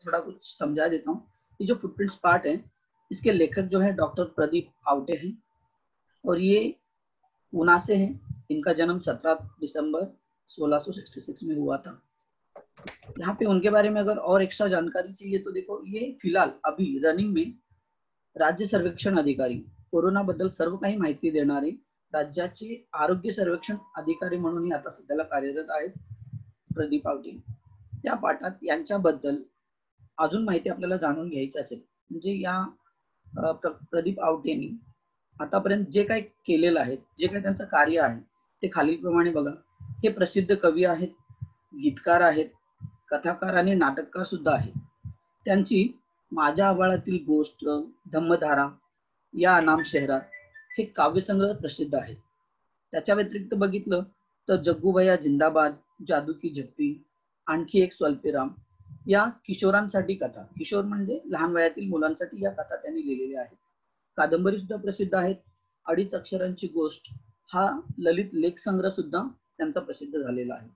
थोड़ा कुछ समझा देता हूँ। ये जो फुटप्रिंट्स पार्ट है, इसके लेखक जो है डॉक्टर प्रदीप आवटे हैं और ये पूना से हैं। इनका जन्म 17 दिसंबर 1666 में हुआ था। यहाँ पे उनके बारे में अगर और एक्स्ट्रा जानकारी चाहिए तो देखो, ये फिलहाल अभी रनिंग में राज्य सर्वेक्षण अधिकारी, कोरोना बद्दल सर्व काही माहिती देणारे राज्याचे आरोग्य सर्वेक्षण अधिकारी म्हणून आता सध्याला कार्यरत आहेत प्रदीप आवटे। या पाठात यांच्याबद्दल अजून माहिती आपल्याला जाणून घ्यायची असेल म्हणजे या प्रदीप आवटेंनी आतापर्यंत जे काही केलेलं आहे, जे काही त्यांचं कार्य आहे ते खालीलप्रमाणे बघा। हे प्रसिद्ध कवी आहेत, गीतकार आहेत, कथाकार आणि नाटककार सुद्धा आहेत। त्यांची माझ्या आभाळातील गोष्ट, धम्मधारा, या अनाम शहरात हे काव्यसंग्रह प्रसिद्ध आहेत। त्याच्या व्यतिरिक्त बघितलं तर जग्गूभैया जिंदाबाद, जादू की झप्पी, आणखी एक स्वल्पविराम या किशोरांसाठी कथा, किशोर म्हणजे लहान वयातील मुलांसाठी या कथा त्यांनी लिहिलेल्या आहेत। कादंबरी सुद्धा प्रसिद्ध आहेत। अडीच अक्षरांची गोष्ट हा ललित लेख संग्रह सुद्धा त्यांचा प्रसिद्ध झालेला आहे।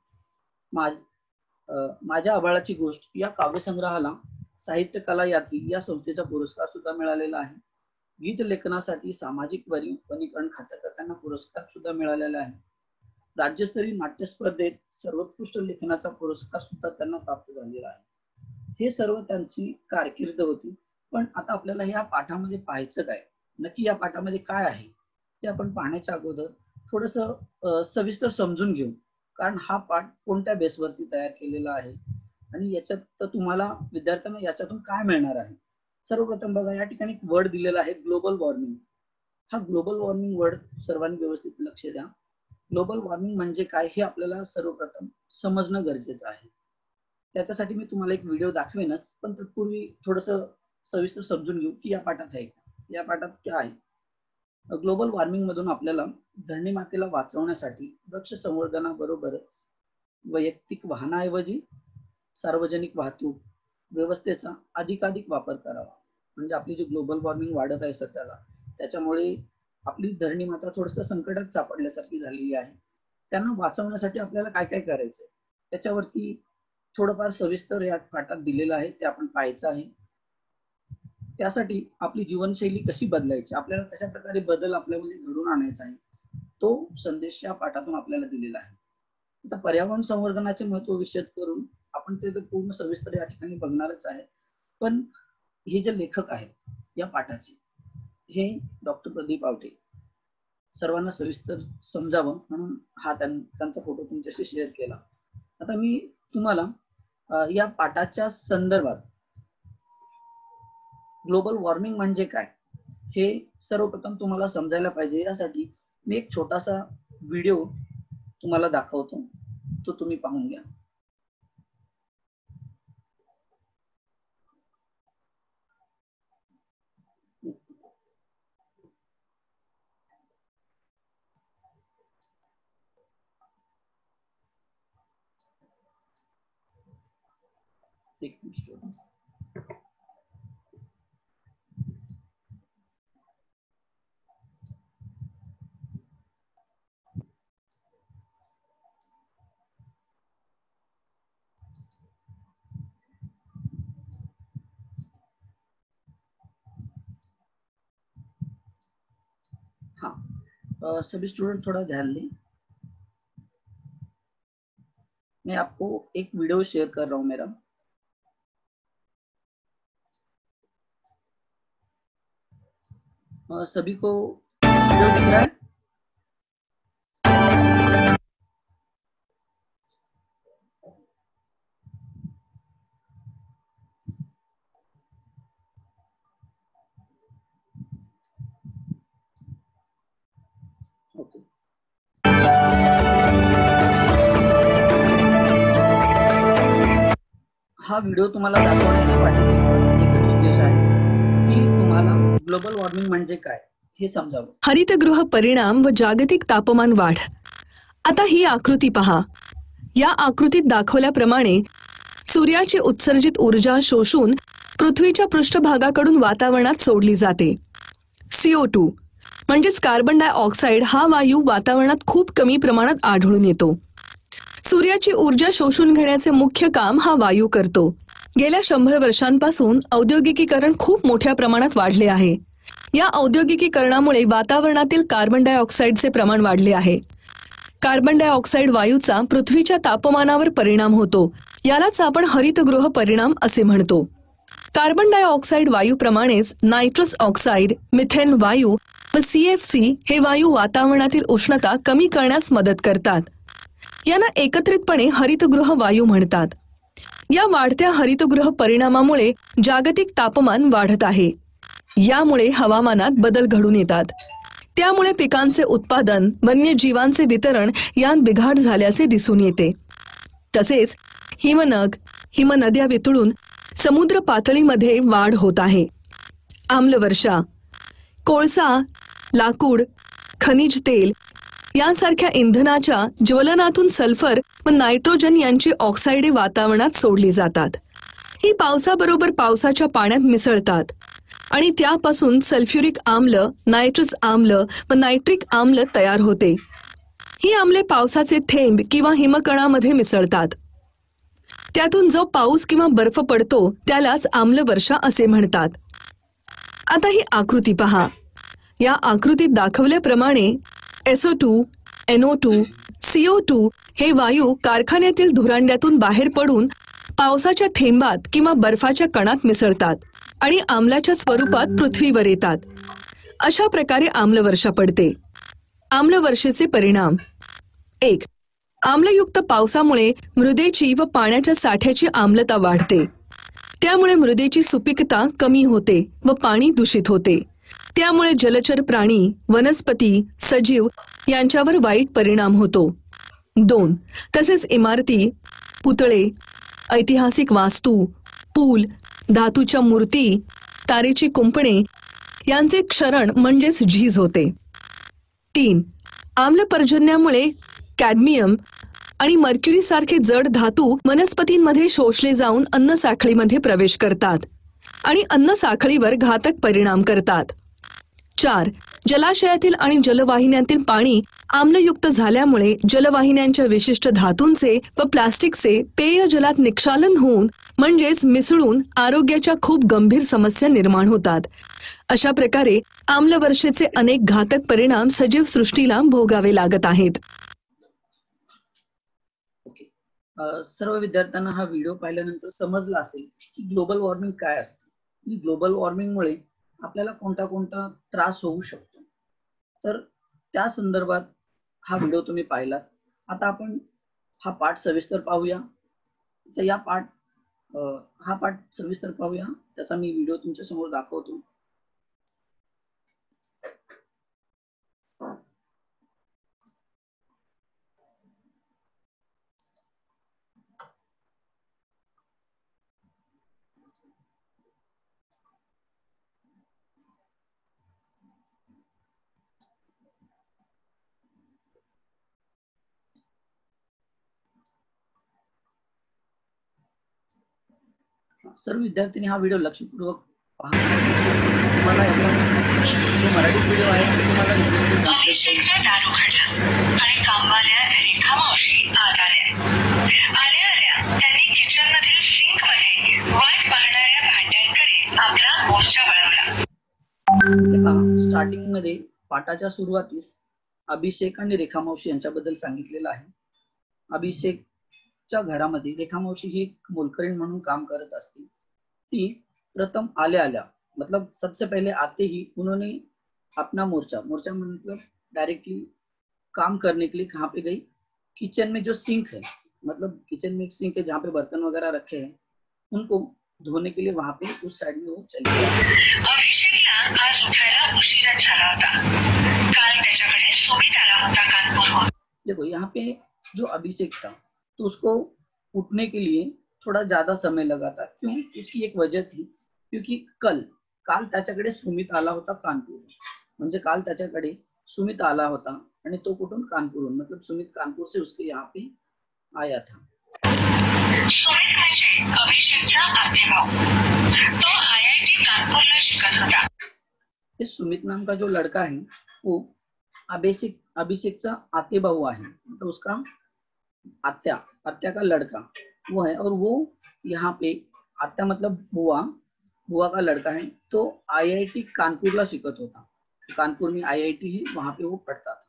माझ्या आभाळाची गोष्ट या काव्यसंग्रहाला साहित्य कला यात्री या संस्थेचा पुरस्कार सुद्धा मिळालेला आहे। गीत लेखनासाठी सामाजिक वनीकरण खात्याचा त्यांना पुरस्कार सुद्धा मिळालेला आहे। राज्यस्तरीय नाट्य स्पर्धेत सर्वोत्कृष्ट लेखनाचा पुरस्कार सुद्धा त्यांना प्राप्त झालेला आहे। हे सर्व त्यांची कारकीर्द होती। पण आता आपल्याला या पाठामध्ये पाहायचं काय, नक्की या पाठामध्ये काय आहे ते आपण पाहण्याच्या अगोदर थोडंसं सविस्तर समजून घेऊ, कारण हा पाठ कोणत्या बेसवरती तयार केलेला आहे आणि याच्यात तर तुम्हाला विद्यार्थ्यांना याच्यातून काय मिळणार आहे। सर्वप्रथम बघा, या ठिकाणी एक वर्ड दिलेला आहे ग्लोबल वॉर्मिंग। हा ग्लोबल वॉर्मिंग वर्ड सर्वांनी व्यवस्थित लक्ष द्या। ग्लोबल वॉर्मिंग म्हणजे काय हे आपल्याला सर्वप्रथम समजणं गरजेचं आहे। त्याच्यासाठी मी तुम्हाला एक व्हिडिओ दाखवेनच, पण तत्पूर्वी थोडंसं सविस्तर समजून घेऊ की या पाठात आहे, या पाठात काय आहे। ग्लोबल वॉर्मिंग मधून आपल्याला धरणी मातेला वाचवण्यासाठी वृक्ष संवर्धनाबरोबरच वैयक्तिक वाहनाऐवजी सार्वजनिक वाहतूक व्यवस्थेचा अधिकाधिक वापर करावा। म्हणजे आपली जी ग्लोबल वॉर्मिंग वाढत आहे सध्याला, त्याच्यामुळे आपली धरणी माता थोडंसं संकटात सापडल्यासारखी झालेली आहे। त्यांना वाचवण्यासाठी आपल्याला काय काय करायचंय त्याच्यावरती थोडंफार सविस्तर या पाठात दिलेलं आहे, ते आपण पाहायचं आहे। त्यासाठी आपली जीवनशैली कशी बदलायची, आपल्याला कशा प्रकारे बदल आपल्यामध्ये घडून आणायचा आहे, तो संदेश या पाठातून आपल्याला दिलेला आहे। आता पर्यावरण संवर्धनाचे महत्त्व विशद करून आपण ते पूर्ण सविस्तर या ठिकाणी बघणारच आहे। पण हे जे लेखक आहेत या पाठाचे, हे डॉक्टर प्रदीप आवटे, सर्वांना सविस्तर समजावं म्हणून हा त्यांचा फोटो तुमच्याशी शेअर केला। आता मी तुम्हाला या पाठाच्या संदर्भात ग्लोबल वॉर्मिंग म्हणजे काय हे सर्वप्रथम तुम्हाला समजायला पाहिजे, यासाठी मी एक छोटासा व्हिडिओ तुम्हाला दाखवतो, तो तुम्ही पाहून घ्या। एक मिनिट। हाँ, सभी स्टूडेंट थोड़ा ध्यान दें। मैं आपको एक वीडियो शेयर कर रहा हूं मेरा। सभी को वीडियो दिख रहा है? ओके। हा व्हिडिओ तुम्हाला दाखवण्याचा पाठीमागे एकच उद्देश आहे की तुम्हाला ग्लोबल वॉर्मिंग म्हणजे काय हे समजावं। हरितगृह परिणाम व जागतिक तापमान वाढ। आता ही आकृती पहा। या आकृतीत दाखवल्याप्रमाणे सूर्याची उत्सर्जित ऊर्जा शोषून पृथ्वीच्या पृष्ठभागाकडून वातावरणात सोडली जाते। CO2 म्हणजेच कार्बन डायऑक्साइड हा वायू वातावरणात खूप कमी प्रमाणात आढळून येतो। सूर्याची ऊर्जा शोषून घेण्याचे मुख्य काम हा वायू करतो। गेल्या 100 वर्षांपासून औद्योगिकीकरण खूप मोठ्या प्रमाणात वाढले आहे. या औद्योगिकीकरणामुळे वातावरणातील कार्बन डायऑक्साईडचे प्रमाण वाढले आहे. कार्बन डायऑक्साईड वायूचा पृथ्वीच्या तापमानावर परिणाम होतो. यालाच आपण हरितगृह परिणाम असे म्हणतो. कार्बन डायऑक्साईड वायूप्रमाणेच नायट्रस ऑक्साईड, मिथेन वायू व CFC हे वायू वातावरणातील उष्णता कमी करण्यास मदत करतात. यांना एकत्रितपणे हरितगृह वायू म्हणतात. या वाढत्या हरितगृह परिणामामुळे जागतिक तापमान वाढत आहे. यामुळे हवामानात बदल घडून येतात. त्यामुळे पिकांचे उत्पादन, वन्यजीवांचे वितरण यात बिघाड झाल्याचे दिसून येते. तसेच हिमनद्या वितळून समुद्र पातळीमध्ये वाढ होत आहे. आम्लवर्षा, कोळसा, लाकूड, खनिज तेल यांसारख्या इंधनाच्या ज्वलनातून सल्फर व नायट्रोजन यांची ऑक्साईडे वातावरणात सोडली जातात. ही पावसाबरोबर पावसाच्या पाण्यात मिसळतात आणि त्यापासून सल्फ्युरिक आम्ल, नायट्रस आम्ल व नायट्रिक आम्ल तयार होते. ही आम्ले पावसाचे थेंब किंवा हिमकणामध्ये मिसळतात. त्यातून जो पाऊस किंवा बर्फ पडतो त्यालाच आम्लवर्षा असे म्हणतात. आता ही आकृती पहा. या आकृतीत दाखवल्याप्रमाणे SO2, NO2, CO2 हे वायू कारखान्यातील धुरांड्यातून बाहेर पडून पावसाच्या थेंबात किंवा बर्फाच्या कणात मिसळतात आणि आम्लाच्या स्वरूपात पृथ्वीवर येतात. अशा प्रकारे आम्लवर्षा पडते. आम्लवर्षेचे परिणाम: 1. आम्लयुक्त पावसामुळे मृदेची व पाण्याच्या साठ्याची आम्लता वाढते. त्यामुळे मृदेची सुपीकता कमी होते व पाणी दूषित होते. त्यामुळे जलचर प्राणी, वनस्पती, सजीव यांच्यावर वाईट परिणाम होतो. 2. तसेच इमारती, पुतळे, ऐतिहासिक वास्तू, पूल, धातूच्या मूर्ती, तारेची कुंपणे यांचे क्षरण म्हणजेच झीज होते. 3. आम्लपर्जन्यामुळे कॅडमियम आणि मर्क्युरी सारखे जड धातू वनस्पतींमध्ये शोषले जाऊन अन्न साखळीमध्ये प्रवेश करतात आणि अन्न साखळीवर घातक परिणाम करतात. 4. जलाशयातील आणि जलवाहिन्यांतील पाणी आम्लयुक्त झाल्यामुळे जलवाहिन्यांच्या विशिष्ट धातूंचे व प्लास्टिकचे पेय जलात निक्षालन होऊन म्हणजेच मिसळून आरोग्याच्या खूप गंभीर समस्या निर्माण होतात. अशा प्रकारे आम्लवर्षेचे अनेक घातक परिणाम सजीव सृष्टीला भोगावे लागत आहेत. सर्व विद्यार्थ्यांना हा व्हिडिओ पाहिल्यानंतर समजला असेल की ग्लोबल वॉर्मिंग काय असते. ग्लोबल वॉर्मिंगमुळे आपल्याला कोणता त्रास होऊ शकतो. तर त्या संदर्भात हा व्हिडिओ तुम्ही पाहिलात. आता आपण हा पाठ सविस्तर पाहूया. तर हा पाठ सविस्तर पाहूया. त्याचा मी व्हिडिओ तुमच्या समोर दाखवतो. सर्व विद्यार्थ्यांनी हा व्हिडिओ लक्षपूर्वक पहा. तुम्हाला जो मराठी व्हिडिओ आहे तुम्हाला स्टार्टिंग मध्ये पाठाच्या सुरुवातीस अभिषेक आणि रेखामावशी यांच्याबद्दल सांगितलेलं आहे. अभिषेकच्या घरामध्ये रेखामावशी ही एक मोलकरीण म्हणून काम करत असते. ती प्रथम आल्या मतलब सबसे पहले आते ही उन्होंने अपना मोर्चा मतलब डायरेक्टली काम करने के लिए कहाँ पे गई, किचन में जो सिंक है, मतलब किचन में एक सिंक है जहाँ पे बर्तन वगैरह रखे हैं, उनको धोने के लिए वहां पे उस साइड में वो चली गई. आज उठायला उशीर झाला होता. काल त्याच्याकडे सुमित आला होता कानपूरहून. देखो यहाँ पे जो अभिषेक था तो उसको उठने के लिए थोड़ा ज्यादा समय लगा था. क्यों? इसकी एक वजह थी क्योंकि काल त्याच्याकडे सुमित आला होता कानपूर. म्हणजे काल त्याच्याकडे सुमित आला होता आणि तो कुठून? कानपूरहून. मतलब सुमित कानपूर से उसके यहाँ पे आया था. सुमित म्हणजे अभिषेकचा आतेभाऊ. तो IIT कानपूरला शिकत होता. इस सुमित नाम का जो लड़का है वो अभिषेकचा आतेभाऊ आहे. मतलब उसका आत्या का लड़का वो है और वो यहाँ पे आत्या मतलब बुआ, बुआ का लड़का है, तो IIT कानपूरला शिकत होता. कानपूर में IIT है, वहां पे वो पढ़ता था.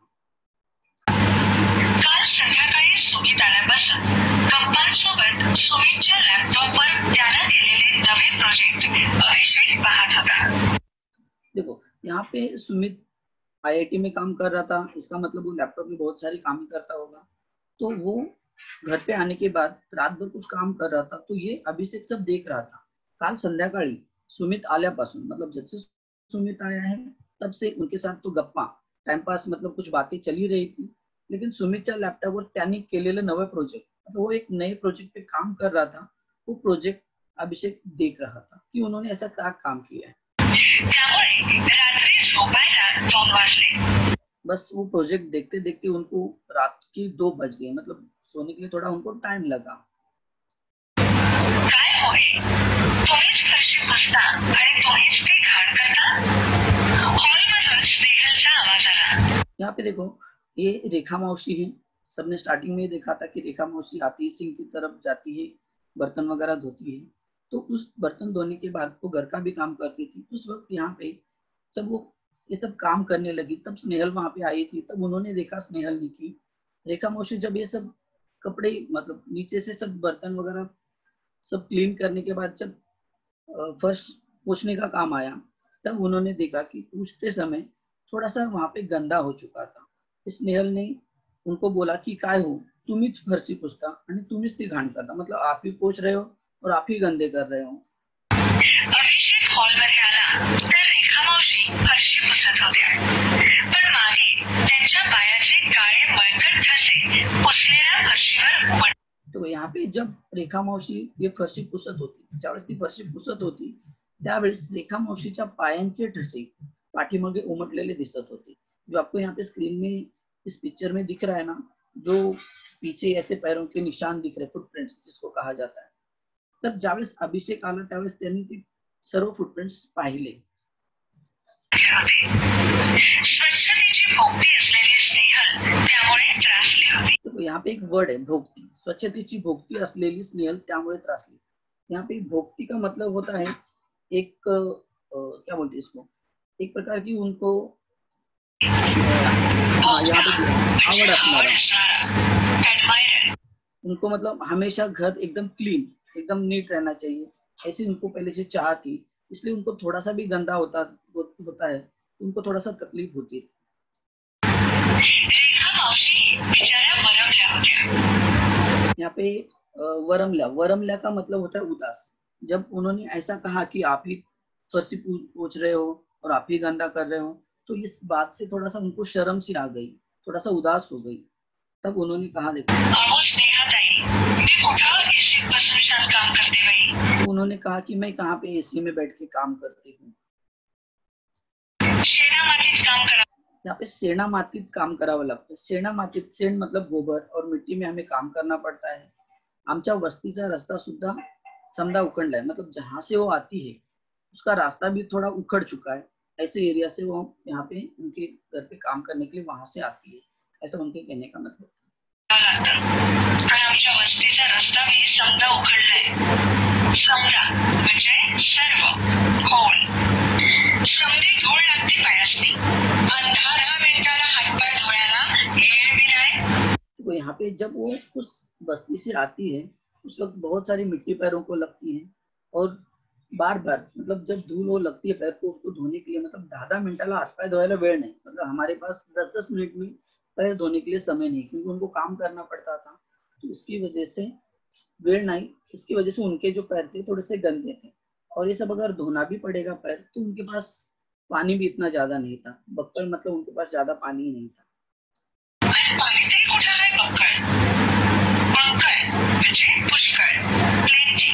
काल संध्याकाळी सुमित आल्यापासून पप्पांसोबत सुमितच्या लॅपटॉपवर त्याला दिलेले नवे प्रोजेक्ट अभिषेक पाहत होता. देखो यहाँ पे सुमित IIT में काम कर रहा था, इसका मतलब वो लैपटॉप में बहुत सारी काम करता होगा. तो वो घर पे आने के बाद रात भर कुछ काम कर रहा था, तो ये अभिषेक सब देख रहा था. काल संध्याकाळी सुमित आल्यापासून, मतलब जब से सुमित आया है तब से उनके साथ तो गप्पा, टाइम पास, मतलब कुछ बातें चली रही थी. लेकिन सुमितच्या लॅपटॉपवर त्यांनी केलेलं नवं प्रोजेक्ट, मतलब वो एक नए प्रोजेक्ट पे काम कर रहा था. वो प्रोजेक्ट अभिषेक देख रहा था कि उन्होंने ऐसा क्या काम किया है. त्यामुळे रात्री झोपायला 2 वाजले. बस वो प्रोजेक्ट देखते देखते उनको रात के 2 बज गए, मतलब सोने के लिए थोड़ा उनको टाइम लगा. काय होय, तुम्हीच फरशी पुसता आणि तुम्हीच ते घाण करता. हॉलमधून स्नेहलचा आवाज आला. यहाँ पे देखो ये रेखा मौसी है. सबने स्टार्टिंग में देखा था कि रेखा मौसी आती है, सिंक की तरफ जाती है, बर्तन वगैरह धोती है. तो उस बर्तन धोने के बाद वो घर का भी काम करती थी. उस वक्त यहाँ पे जब वो ये सब काम करने लगी, तब स्नेहल वहां पे आई थी. तब उन्होंने देखा, स्नेहल ने, की रेखा मौसी जब ये सब कपड़े, मतलब नीचे से सब बर्तन वगैरह सब क्लीन करने के बाद जब फर्श पोछने का काम आया, तब उन्होंने देखा कि पूछते समय थोड़ा सा वहां पे गंदा हो चुका था. स्नेहल ने उनको बोला की काय हो, तुम्हीच फरशी पुसता आणि तुम्हीच ती घाण करता, मतलब आप ही पोछ रहे हो और आप ही गंदे कर रहे हो. अभिषेक हॉलमध्ये आला तर रेखा मावशी फरशी पुसत होत्या. पण मागे त्यांच्या पायाचे काळे मळकट ठसे पुसलेल्या फरशीवर उमटले. तो यहाँ पे जब रेखा मौसी ये फरशी पुसत होती, ज्यावेळेस ती फरशी पुसत होती, त्यावेळेस रेखा मौसीच्या पायांचे ठसे पाठीमागे उमटलेले दिसत होते. जो आपको यहाँ पे स्क्रीन में इस पिक्चर में दिख रहा है ना, जो पीछे ऐसे पैरों के निशान दिख रहे, फुटप्रिंट्स जिसको कहा जाता है. तर ज्यावेळेस अभिषेक आला त्यावेळेस त्यांनी ती सर्व फुटप्रिंट्स पाहिले. स्वच्छतेची भोवती असलेली स्नेहल त्यामुळे त्रासली होती. तो यहाँ पे एक वर्ड है, भोगती. स्वच्छतेची भोगती असलेली स्नेहल त्यामुळे त्रासली. यहाँ पे भोगती का मतलब होता है एक क्या बोलते हैं इसको, एक प्रकार की उनको यहाँ पे आवड असणारा, उनको मतलब हमेशा घर एकदम क्लीन, एकदम नीट रहना चाहिए, ऐसी उनको पहले से चाह थी. इसलिए उनको थोड़ा सा भी गंदा होता है, उनको थोड़ा सा तकलीफ होती है. रेखा मावशी बिचाऱ्या मरमल्या होत्या. यहाँ पे वरमल्या, वरमल्या का मतलब होता है उदास. जब उन्होंने ऐसा कहा कि आप ही फरसी पोछ रहे हो और आप ही गंदा कर रहे हो, तो इस बात से थोड़ा सा उनको शर्म सी आ गई, थोड़ा सा उदास हो गई. तब उन्होंने कहा, देखो, अहो स्नेहाताई, मी कुठं एसीत बसून छान काम करते बाई. उन्होंने कहा कि मैं कहाँ पे एसी में बैठ के काम करती हूँ. शेणा मातीत काम करा. यहाँ पे सेना मातीत काम करावं लागतं. सेना मातीत, सेण मतलब गोबर, और मिट्टी में हमें काम करना पड़ता है. आमच्या वस्तीचा रास्ता सुद्धा समजा उखड़ला है, मतलब जहाँ से वो आती है उसका रास्ता भी थोड़ा उखड़ चुका है. ऐसे एरिया से वो यहाँ पे उनके घर पे काम करने के लिए वहां से आती है, ऐसा उनके कहने का मतलब. पण आमच्या वस्तीचा रस्ता मी समजा उखडलाय. समजा म्हणजे सर्व खोल. समधी धूळ लागते पायासनी. आणि 10 मिनिटाला हातपाय धुवायला वेळ बी नाही. तो यहाँ पे जब वो उस बस्ती से आती है, उस वक्त बहुत सारी मिट्टी पैरों को लगती है, और बार बार, मतलब जब धूल वो लगती है पैर को, उसको धोने के लिए, मतलब 10 मिनिटाला हातपाय धोयला वेळ नाही, मतलब हमारे पास 10 मिनट में पैर धोने के लिए समय नहीं, क्योंकि उनको काम करना पड़ता था. तो इसकी वजह से वेळ नहीं, इसकी वजह से उनके जो पैर थे थोड़े से गंदे थे, और ये सब अगर धोना भी पड़ेगा पैर, तो उनके पास पानी भी इतना ज्यादा नहीं था. बक्कल मतलब उनके पास ज्यादा पानी ही नहीं था. पाणी तरी कुठं आहे बक्कळ? बक्कळ म्हणजे पुष्कळ. प्लेनची.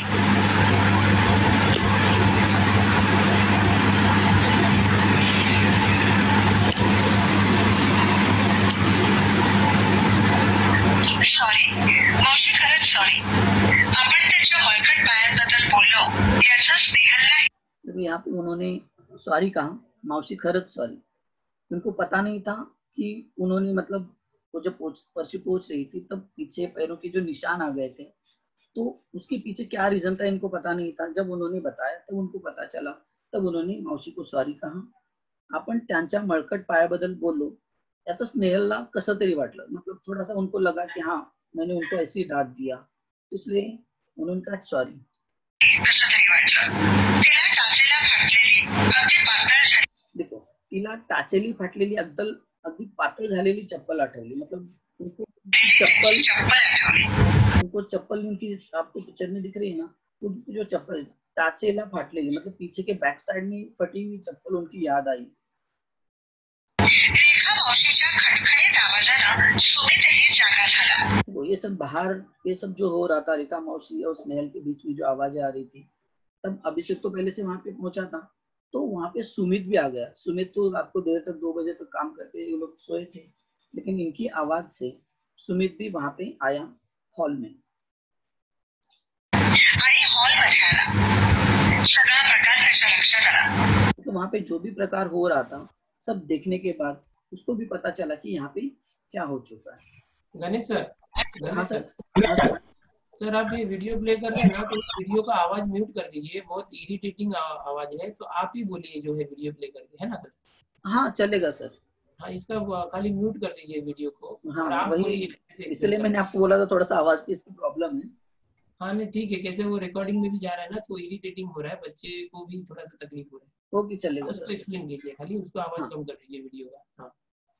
सॉरी मावशी, खरंच सॉरी. आपण त्याच्या मळकट पायांबद्दल बोललो याचा स्नेहलला. तो यहाँ पे उन्होंने सॉरी कहा, मौसी खरच सॉरी. उनको पता नहीं था कि उन्होंने, मतलब वो जब फरशी पोछ रही थी तब पीछे पैरों के जो निशान आ गए थे, तो उसके पीछे क्या रीजन था इनको पता नहीं था. जब उन्होंने बताया तब उनको पता चला. तब उन्होंने मावशी को सॉरी कहा. आपण त्यांच्या मळकट पायाबद्दल बोललो याचं स्नेहलला कसं तरी वाटलं. मतलब थोड़ा सा उनको लगा कि हाँ मैंने उनको ऐसे ही डांट दिया, इसलिए उन्होंने कहा सॉरी. देखो, तिला टाचेली फाटलेली अगदी पातळ झालेली चप्पल आठवली. मतलब उनको चप्पल उनकी आपको पिक्चर में दिख रही है ना, उनकी जो चप्पल टाचेला फाटलेली, मतलब पीछे के बैक साइड में फटी हुई चप्पल उनकी याद आई. तो ये सब बाहर, ये सब जो हो रहा था रेखा मौसी और स्नेहल के बीच में जो आवाजें आ रही थी, तब अभिषेक तो पहले से वहां पे पहुंचा था. तो वहां पे सुमित भी आ गया. सुमित तो रात को देर तक 2 बजे तक काम करके ये लोग सोए थे, लेकिन इनकी आवाज से सुमित भी वहां पे आया हॉल में. तो वहां पे जो भी प्रकार हो रहा था सब देखने के बाद उसको भी पता चला कि यहाँ पे क्या हो चुका है. गणेश सर, हाँ सर. सर आप ये वीडियो प्ले कर रहे हैं ना, तो वीडियो का आवाज म्यूट कर दीजिए, बहुत इरिटेटिंग आवाज है. तो आप ही बोलिए जो है वीडियो प्ले करके, है ना सर? हाँ चलेगा सर. हाँ, इसका खाली म्यूट कर दीजिए वीडियो को. हाँ और आप वही, बोलिए, इसलिए मैंने आपको बोला था थोड़ा सा आवाज की इसकी प्रॉब्लम है. हाँ नहीं ठीक है, कैसे वो रिकॉर्डिंग में भी जा रहा है ना, तो इरिटेटिंग हो रहा है, बच्चे को भी थोड़ा सा तकलीफ हो रहा है. ओके चलेगा उसको सर. एक्सप्लेन कीजिए, खाली उसको आवाज हाँ. कम कर दीजिए वीडियो का. हाँ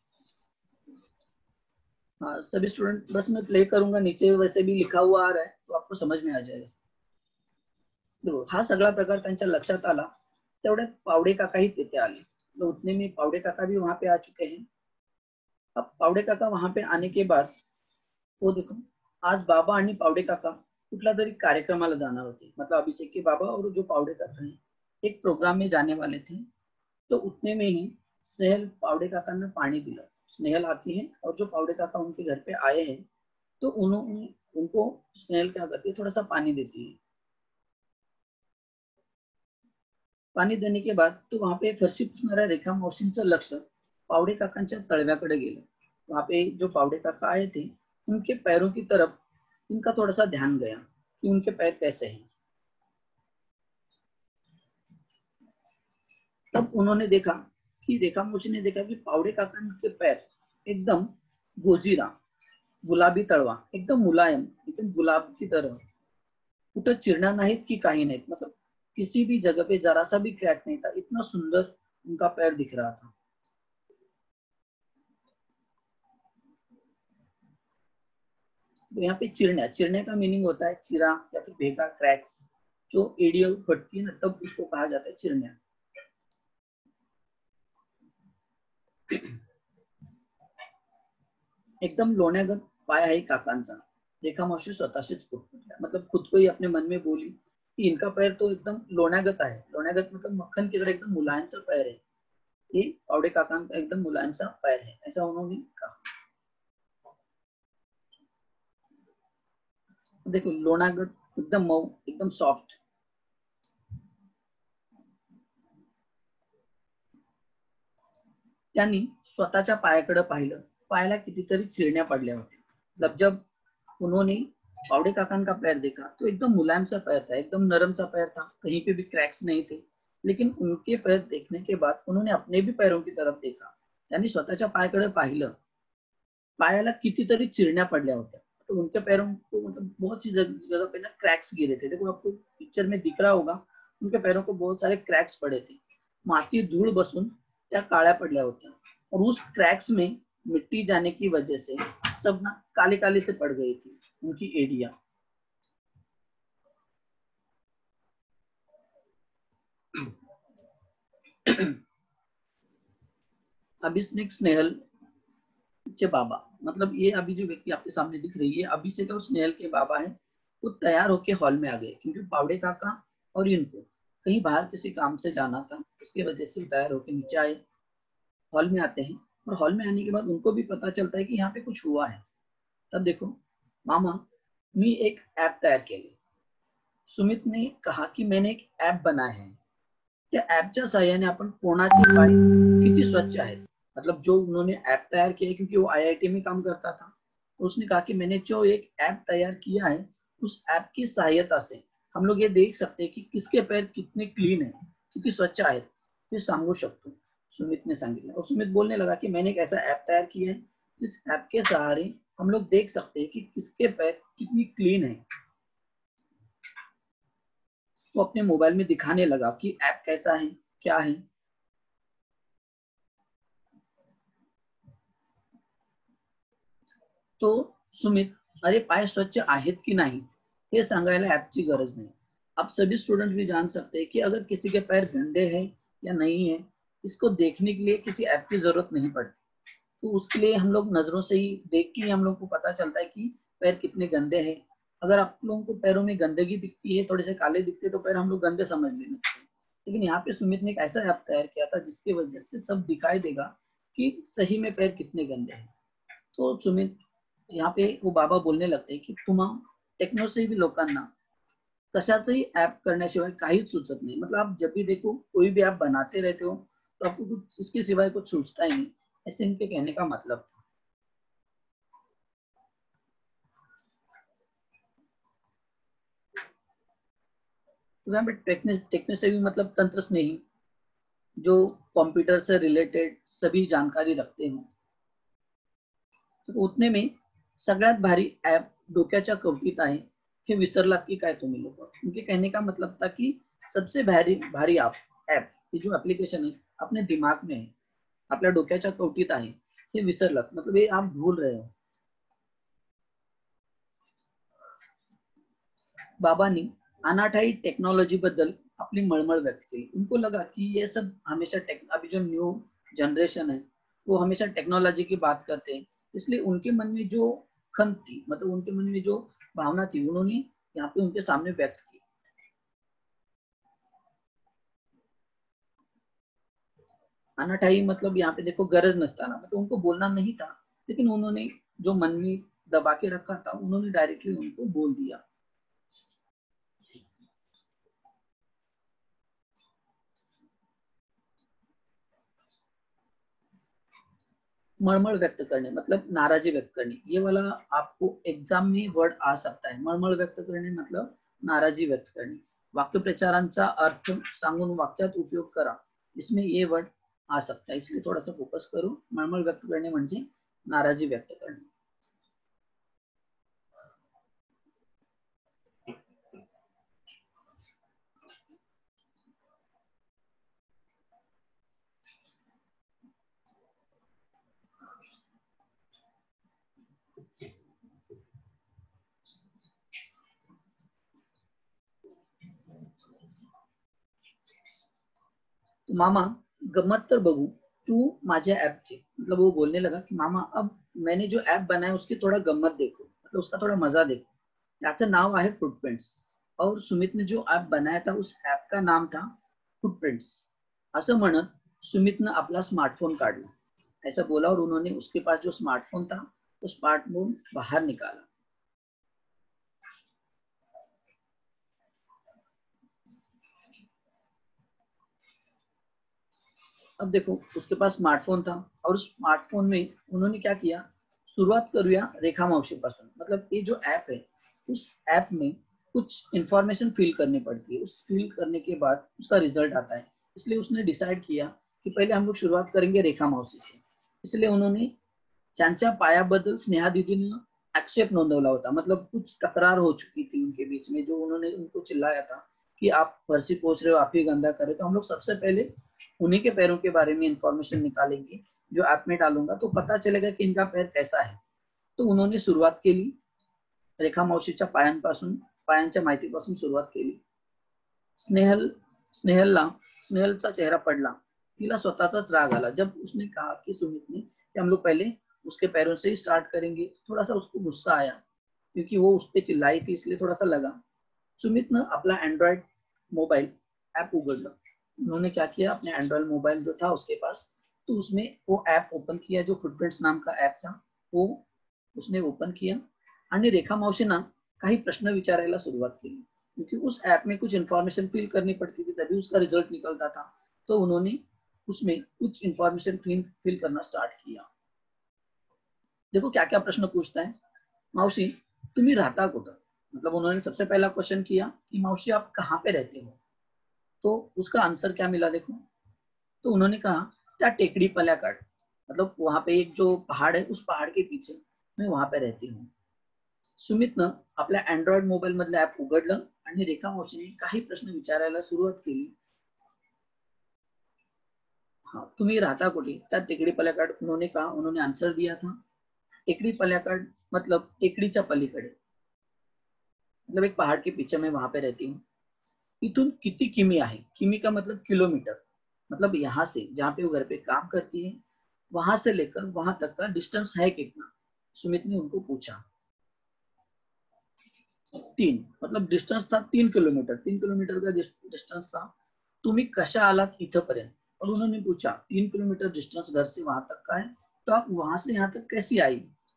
हाँ सभी स्टूडेंट, बस मैं प्ले करूंगा, नीचे वैसे भी लिखा हुआ आ रहा है तो आपको समझ में आ जाएगा. देखो, हा सगळा प्रकार त्यांच्या लक्षात आला तेवढ्यात पावडे काकाही तिथे आले. तो उतने में पावडे काका भी वहां पे आ चुके हैं. अब पावडे काका वहां पे आने के बाद वो देखो, आज बाबा आणि पावडे काका कुठला तरी कार्यक्रमाला जाणार होते. मतलब अभिषेक के बाबा और जो पावडे काका हैं एक प्रोग्राम में जाने वाले थे. तो उतने में ही स्नेहल पावडे काका ने पानी दिला. स्नेहल आती है और जो पावडे काका उनके घर पे आए हैं तो उन्होंने उनको स्नेहल क्या करती है, थोड़ा सा पानी देती है. पाणी देने के बाद तो वहां पे फरशी पुसणाऱ्या रेखा मौसींचं लक्ष पावडे काकांच्या तळव्याकडे गेलं. वहां पे जो पावडे काका आए थे उनके पैरों की तरफ इनका थोड़ा सा ध्यान गया कि उनके पैर कैसे हैं. तब उन्होंने देखा कि रेखा मौसी ने देखा कि पावडे काकांचे पैर एकदम गोजीरा, गुलाबी तळवा, एकदम मुलायम, एकदम गुलाब की तरह, कुठं चिरना नाहीत की काही नाहीत. मतलब किसी भी जगह पे जरा सा भी क्रैक नहीं था. इतना सुंदर उनका पैर दिख रहा था. तो यहाँ पे चिरने का मीनिंग होता है चिरा या फिर भेगा, क्रैक्स. जो एडियल फटती है ना तब उसको कहा जाता है चिरण्या. एकदम लोण्यागत पाय आहे काकांचा. रेखा मौसी स्वतःशीच पुटपुटल्या. मतलब खुद को ही अपने मन में बोली कि इनका पैर तो एकदम लोण्यागत है. लोण्यागत मतलब मक्खन की तरह एकदम मुलायम सा पैर है. ये पावडे काका का एकदम मुलायम सा पैर है, ऐसा उन्होंने कहा. देखो, लोण्यागत एकदम मऊ, एकदम सॉफ्ट. त्यांनी स्वतःच्या पायाकडे पाहिलं. पायाला कितीतरी चिरण्या पडल्या होत्या. जब उन्होंने पावडे काका का पैर देखा तो एकदम मुलायम सा पैर था, एकदम नरम सा पैर था, कहीं पे भी क्रैक्स नहीं थे. लेकिन उनके पैर देखने के बाद उन्होंने अपने भी पैरों की तरफ देखा. त्यांनी स्वतःच्या पायाकडे पाहिलं. पायाला कितीतरी चिरण्या पडल्या होत्या. तो उनके पैरों को मतलब बहुत सी जगह पे ना क्रैक्स गिरे थे. देखो आपको पिक्चर में दिख रहा होगा, उनके पैरों को बहुत सारे क्रैक्स पड़े थे. माती धूल बसून त्या काळ्या पडल्या होत्या. और उस क्रैक्स में मिट्टी जाने की वजह से सब ना काले काले से पड़ गई थी उनकी एड़ियां. अभिषेक स्नेहल के बाबा, मतलब ये अभी जो व्यक्ति आपके सामने दिख रही है अभिषेक और स्नेहल के बाबा है. वो तैयार होके हॉल में आ गए क्योंकि पावडे काका और इनको कहीं बाहर किसी काम से जाना था. इसके वजह से तैयार होके नीचे आए. हॉल में आते हैं और हॉल में आने के बाद उनको भी पता चलता है कि यहाँ पे कुछ हुआ है. तब देखो, मामा मी एक ऍप तयार केले. सुमित ने कहा कि मैंने एक ऍप बनाया है. त्या ऍपच्या सहाय्याने आपण कोणाचे पाय किती स्वच्छ आहेत. मतलब जो उन्होंने ऐप तैयार किया है क्योंकि वो आईआईटी में काम करता था. उसने कहा कि मैंने जो एक ऐप तैयार किया है उस ऐप की सहायता से हम लोग ये देख सकते हैं की किसके पैर कितने क्लीन है, किती स्वच्छ आहेत ते सांगू शकतो. सुमितने सांगितलं और सुमित बोलने लगा कि मैंने एक ऐसा ऐप तैयार किया है जिस ऐप के सहारे हम लोग देख सकते हैं कि किसके पैर कितनी क्लीन है. वो अपने मोबाइल में दिखाने लगा कि ऐप कैसा है, क्या है. तो सुमित, अरे पाय स्वच्छ आहेत की नहीं ये सांगायला ऍपची गरज नहीं. आप सभी स्टूडेंट भी जान सकते हैं कि अगर किसी के पैर गंदे हैं या नहीं है, इसको देखने के लिए किसी ऐप की जरूरत नहीं पड़ती. तो उसके लिए हम लोग नजरों से ही देख के हम लोग को पता चलता है कि पैर कितने गंदे हैं. अगर आप लोगों को पैरों में गंदगी दिखती है, थोड़े से काले दिखते तो पैर हम लोग गंदे समझ लेते हैं. लेकिन यहाँ पे सुमित ने एक ऐसा ऐप तैयार किया था जिसकी वजह से सब दिखाई देगा कि सही में पैर कितने गंदे हैं. तो सुमित यहाँ पे वो बाबा बोलने लगते हैं की तुम्हा टेक्नोसेवी लोकांना कशाचंही ऍप करण्याशिवाय काहीच सुचत नहीं. मतलब आप जब भी देखो कोई भी ऐप बनाते रहते हो तो आपको कुछ इसके सिवाय कुछ सोचता ही नहीं. ऐसे इनके कहने का मतलब. तो यहाँ पे टेक्नोसेवी मतलब तंत्र स्नेही, जो कंप्यूटर से रिलेटेड सभी जानकारी रखते हो. तो उतने में सगळ्यात भारी ऍप डोक्याच्या कवटीत आहे हे विसरलात की काय तुम्ही लोग. उनके कहने का मतलब था कि सबसे भारी भारी ऐप ये जो एप्लीकेशन है अपने दिमाग में है, आपल्या डोक्याच्या कवटीत आहे हे विसरलात, मतलब ये आप भूल रहे हो. बाबांनी अनाठाई टेक्नोलॉजी बद्दल अपनी मळमळ व्यक्त की. उनको लगा कि ये सब हमेशा अभी जो न्यू जनरेशन है वो हमेशा टेक्नोलॉजी की बात करते हैं, इसलिए उनके मन में जो खंत थी, मतलब उनके मन में जो भावना थी, उन्होंने यहाँ पे उनके सामने व्यक्त की. अनाठाई मतलब यहाँ पे देखो गरज नसताना, मतलब उनको बोलना नहीं था, लेकिन उन्होंने जो मन में दबा के रखा था उन्होंने डायरेक्टली उनको बोल दिया. मड़मड़ व्यक्त करने मतलब नाराजी व्यक्त करनी, ये वाला आपको एग्जाम में वर्ड आ सकता है. मळमळ व्यक्त करणे मतलब नाराजी व्यक्त करणे. वाक्यप्रचारांचा अर्थ सांगून वाक्यात उपयोग करा, इसमें ये वर्ड आ सकता है, इसलिए थोड़ा सा फोकस करो. मळमळ व्यक्त करणे म्हणजे नाराजी व्यक्त करणे. मामा गम्मत तर बघू तू माझ्या ऐपची. मतलब वो बोलने लगा कि मामा अब मैंने जो ऐप बनाया उसकी थोड़ा गम्मत देखो, मतलब उसका थोड़ा मजा देखो. त्याचं नाव आहे फुटप्रिंट्स और सुमित ने जो ऐप बनाया था उस ऐप का नाम था फुटप्रिंट्स. असं म्हणत सुमितने अपना स्मार्टफोन काढला. ऐसा बोला और उन्होंने उसके पास जो स्मार्टफोन था वो स्मार्टफोन बाहर निकाला. अब देखो उसके पास स्मार्टफोन था और उस स्मार्टफोन में उन्होंने क्या किया, शुरुआत करूया रेखा मावशी पासून. मतलब ये जो ऐप है उस ऐप में कुछ इंफॉर्मेशन फिल करनी पड़ती है, उस फिल करने के बाद उसका रिजल्ट आता है. इसलिए उसने डिसाइड किया कि पहले हम लोग शुरुआत करेंगे रेखा मावशी से. इसलिए उन्होंने त्यांच्या पायाबद्दल स्नेहा दीदीने आक्षेप नोंदवला होता. मतलब कुछ तकरार हो चुकी थी उनके बीच में, जो उन्होंने उनको चिल्लाया था कि आप फर्शी पोछ रहे हो, आप ही गंदा कर रहे हो. तो हम लोग सबसे पहले उन्हीं के पैरों के बारे में इंफॉर्मेशन निकालेंगे, जो ऐप में डालूंगा तो पता चलेगा कि इनका पैर कैसा है. तो उन्होंने सुरुवात केली रेखा मावशीच्या पायांच्या माहितीपासून सुरुवात केली. स्नेहलचा चेहरा पडला. तिला स्वतःचाच राग आला जब उसने कहा कि सुमित ने कि हम लोग पहले उसके पैरों से ही स्टार्ट करेंगे. थोड़ा सा उसको गुस्सा आया क्योंकि वो उस पर चिल्लाई थी, इसलिए थोड़ा सा लगा. सुमित ने अपना एंड्रॉइड मोबाइल ऐप उघडलं. उन्होंने क्या किया, अपने एंड्रॉइड मोबाइल जो था उसके पास, तो उसमें वो ऐप ओपन किया जो फुटप्रिंट्स नाम का ऐप था, वो उसने ओपन किया आणि रेखा मावशींना काही प्रश्न विचारायला सुरुवात केली. क्योंकि उस ऐप में कुछ इन्फॉर्मेशन फिल करनी पड़ती थी तभी उसका रिजल्ट निकलता था. तो उन्होंने उसमें कुछ इन्फॉर्मेशन फिल करना स्टार्ट किया. देखो क्या क्या प्रश्न पूछता है. मावशी तुम्ही राहता कुठं, मतलब उन्होंने सबसे पहला क्वेश्चन किया कि मौसी आप कहाँ पे रहते हो, तो उसका आंसर क्या मिला देखो। तो उन्होंने कहा त्या टेकडी पल्याकाठ, मतलब वहां पे एक जो पहाड़ है उस पहाड़ के पीछे मैं वहां पे रहती हूँ। सुमितनं आपल्या अँड्रॉइड मोबाईल मधलं ऍप उघडलं आणि रेखा मावशीने काही प्रश्न विचारायला सुरुवात केली। हाँ, तुम्ही रहता कुठे, त्या टेकडी पल्याकाठ, उन्होंने कहा, उन्होंने आंसर दिया था टेकडी पल्याकाठ मतलब टेकडीच्या पलीकडे, मतलब एक पहाड़ के पीछे मैं वहां पे रहती हूँ। इथून किती किमी आहे, किमी का मतलब किलोमीटर, मतलब यहाँ से जहाँ पे वो घर पे काम करती है वहां से लेकर वहां तक का डिस्टेंस है कितना, सुमित ने उनको पूछा। 3 मतलब डिस्टेंस था 3 किलोमीटर, 3 किलोमीटर का डिस्टेंस था। तुम्ही कशा आलात इथपर्यंत, और उन्होंने पूछा 3 किलोमीटर डिस्टेंस घर से वहां तक का है, तो आप वहां से यहाँ तक कैसी आई।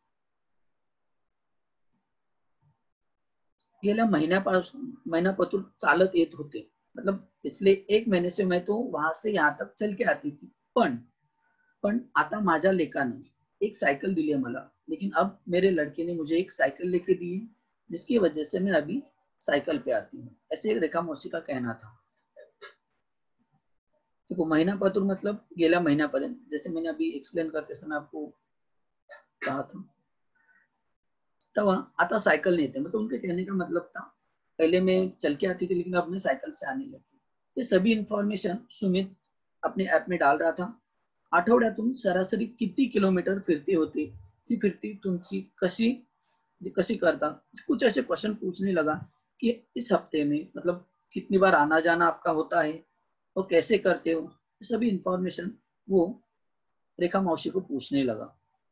गेल्या महिन्यापासून चालत येत होते, मतलब पिछले 1 महीने से मैं तो वहां से यहाँ तक चल के आती थी, पण आता माझ्या लेकाने एक साइकिल दिली है मला, लेकिन अब मेरे लड़के ने मुझे एक साइकिल लेके दी है जिसकी वजह से मैं अभी साइकिल पे आती हूँ, ऐसे रेखा मौसी का कहना था। देखो महिनापासून मतलब गेल्या महिन्यापर्यंत, जैसे मैंने अभी एक्सप्लेन करते समय आपको कहा था, तब आता साइकिल नहीं थे, मतलब उनके कहने का मतलब था पहले मैं चल के आती थी लेकिन अब मैं साइकिल से आने लगी। ये सभी इंफॉर्मेशन सुमित अपने ऐप में डाल रहा था। आठवड्यातून सरासरी किती किलोमीटर फिरती होती, ती फिरती तुमची कशी कशी करता, कुछ ऐसे क्वेश्चन पूछने लगा कि इस हफ्ते में मतलब कितनी बार आना जाना आपका होता है और कैसे करते हो, सभी इंफॉर्मेशन वो रेखा मौसी को पूछने लगा।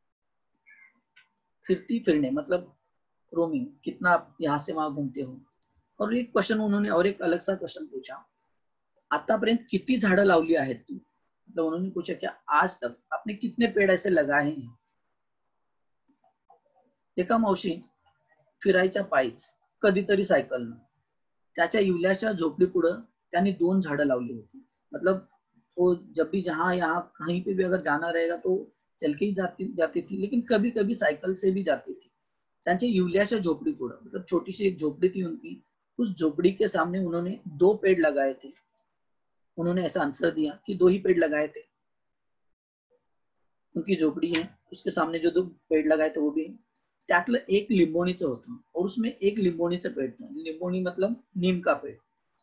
फिरती फिरने मतलब रोमिंग, कितना आप यहाँ से वहां घूमते हो। और एक क्वेश्चन उन्होंने और एक अलग सा क्वेश्चन पूछा, आतापर्यंत किती झाडं लावली आहेत तू, मतलब उन्होंने पूछा क्या आज तक आपने कितने पेड़ ऐसे लगाए हैं। रेखा मावशी फिरायच्या पायीच, कधीतरी सायकलनं, त्याच्या इवल्याच्या झोपडी पुढं त्यांनी 2 झाडं लावली होती, मतलब वो जब भी जहाँ यहाँ कहीं पे भी अगर जाना रहेगा तो चल के ही जाती जाती थी, लेकिन कभी कभी साइकिल से भी जाती थी। त्यांच्या इवल्याच्या झोपड़ी पुढं, मतलब छोटी सी एक झोपड़ी थी उनकी, उस झोपड़ी के सामने उन्होंने 2 पेड़ लगाए थे। उन्होंने ऐसा आंसर दिया कि 2 ही पेड़ लगाए थे, उनकी झोपड़ी है उसके सामने जो 2 पेड़ लगाए थे वो भी, त्यातलं एक लिंबोणीचं होतं और उसमें एक लिंबोणीचं पेड़ था, लिंबोणी मतलब नीम का पेड़।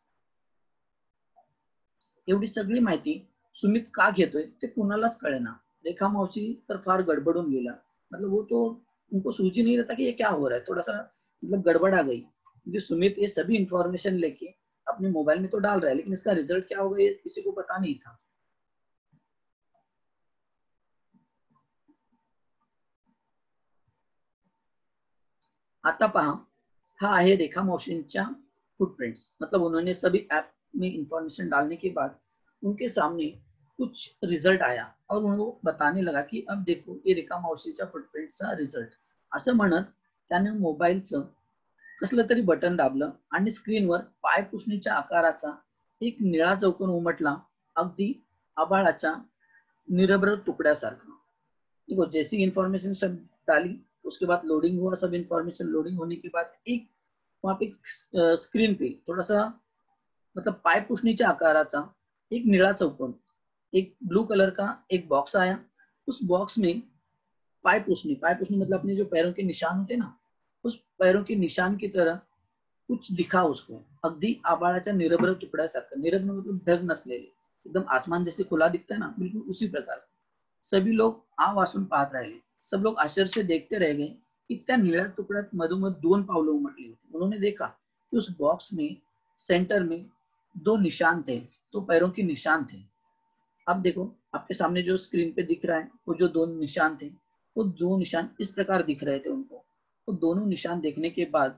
एवढी सगळी माहिती सुमित का घेतोय ते कुणालाच कळेना। रेखा मावशी तर फार गड़बड़ून गेला, मतलब वो तो उनको सूझ ही नहीं रहता कि ये क्या हो रहा है, थोड़ा सा मतलब गड़बड़ आ गई, क्योंकि सुमित ये सभी इंफॉर्मेशन लेके अपने मोबाइल में तो डाल रहा है लेकिन इसका रिजल्ट क्या होगा ये किसी को पता नहीं था। आता पहा, हा आहे रेखा मौशींच्या फुटप्रिंट्स, मतलब उन्होंने सभी ऐप में इंफॉर्मेशन डालने के बाद उनके सामने कुछ रिजल्ट आया और वो बताने लगा की अब देखो ये रेखा मावशीच्या फुटप्रिंटचा रिजल्ट, असं म्हणत त्याने मोबाईलचं कसलं तरी बटन दाबलं आणि स्क्रीनवर पायपुसणीच्या आकाराचा एक निळा चौकोन उमटला, अगदी आभाळाच्या निरभ्र टुकड्यासारखा। देखो जैसी इंफॉर्मेशन सब डाली उसके बाद लोडिंग हुआ, सब इंफॉर्मेशन लोडिंग होने के बाद एक वहां पे स्क्रीन पे थोड़ा सा मतलब पाय पुछणीच्या आकाराचा एक नीला चौकोन, एक ब्लू कलर का एक बॉक्स आया, उस बॉक्स में पाय पुछनी मतलब अपने जो पैरों के निशान होते ना, उस पैरों के निशान की तरह कुछ दिखा उसको, अगदी आभाळाच्या निरभ्र टुकड्यासारखं, निरभ्र मतलब ढग नसलेले, एकदम आसमान जैसे खुला दिखता है ना, बिल्कुल उसी प्रकार। सभी लोग आ वासून पाहत राहिले, सब लोग आश्चर्य से देखते रह गए कि त्या निळ्या टुकड्यात मधोमध 2 पावलं उमटली होती। उन्होंने देखा कि उस बॉक्स में सेंटर में 2 निशान थे, तो पैरों के निशान थे। अब देखो आपके सामने जो स्क्रीन पे दिख रहा है वो जो 2 निशान थे, वो 2 निशान इस प्रकार दिख रहे थे उनको। तो दोनों निशान देखने के बाद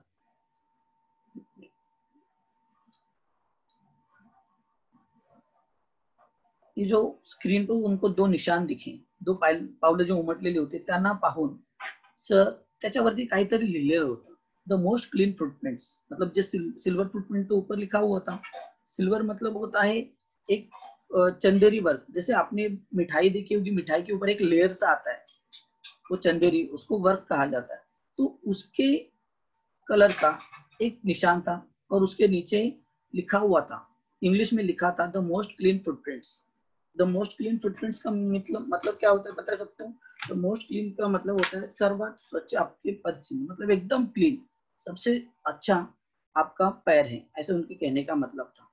ये जो स्क्रीन पर उनको 2 निशान दिखे, 2 पावलं जो उमटलेले होते त्यांना पाहून त्याच्यावरती काहीतरी लिहिलेलं होतं, द मोस्ट क्लीन फुटप्रिंट्स, मतलब जो सिल्वर फुटप्रिंट तो ऊपर लिखा हुआ था, सिल्वर मतलब होता है एक चंदेरी वर्क, जैसे आपने मिठाई देखी होगी, मिठाई के ऊपर एक लेयर सा आता है, वो चंदेरी, उसको वर्क कहा जाता है। तो उसके कलर का एक निशान था और उसके नीचे लिखा हुआ था, इंग्लिश में लिखा था the most clean footprints. The most clean footprints का मतलब क्या होता है बता सकते हो? द मोस्ट क्लीन का मतलब होता है सर्वात स्वच्छ आपके पद चिन्ह, मतलब एकदम क्लीन, सबसे अच्छा आपका पैर है, ऐसे उनके कहने का मतलब था।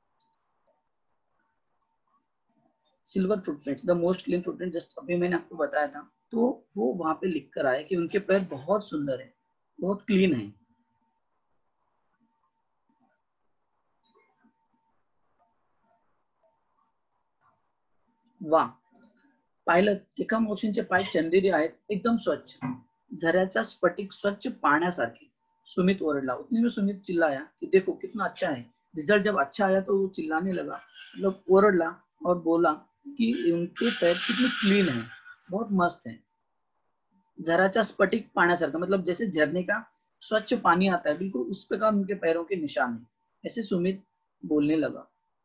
Silver footprint, the most clean footprint, just अभी मैंने आपको बताया था, तो वो वहां पे लिख कर आए कि उनके पैर बहुत सुंदर है, बहुत क्लीन है। वाह, पाहिलं एका मावशींचे पाय चंदेरी आहेत, एकदम स्वच्छ, झऱ्याचा स्फटिक स्वच्छ पाण्यासारखे। सुमित ओरडला, उतने में सुमित चिल्लाया कि देखो कितना अच्छा है। रिजल्ट जब अच्छा आया तो वो चिल्लाने लगा, मतलब ओरडला और बोला कि उनके पैर कितने क्लीन है, बहुत मस्त है। झराचा स्फटिक पाण्यासारखा, मतलब जैसे झरने का स्वच्छ पानी आता है, बिल्कुल उस प्रकार उनके पैरों के निशान है, ऐसे सुमित बोलने लगा।